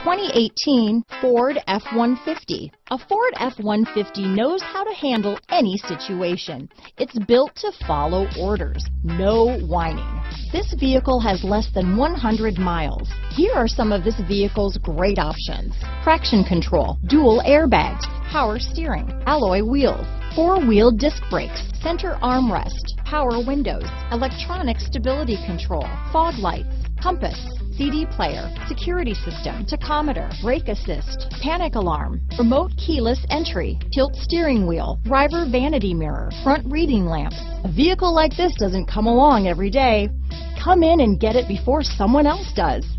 2018 Ford F-150. A Ford F-150 knows how to handle any situation. It's built to follow orders, no whining. This vehicle has less than 100 miles. Here are some of this vehicle's great options: traction control, dual airbags, power steering, alloy wheels, four-wheel disc brakes, center armrest, power windows, electronic stability control, fog lights, compass, CD player, security system, tachometer, brake assist, panic alarm, remote keyless entry, tilt steering wheel, driver vanity mirror, front reading lamps. A vehicle like this doesn't come along every day. Come in and get it before someone else does.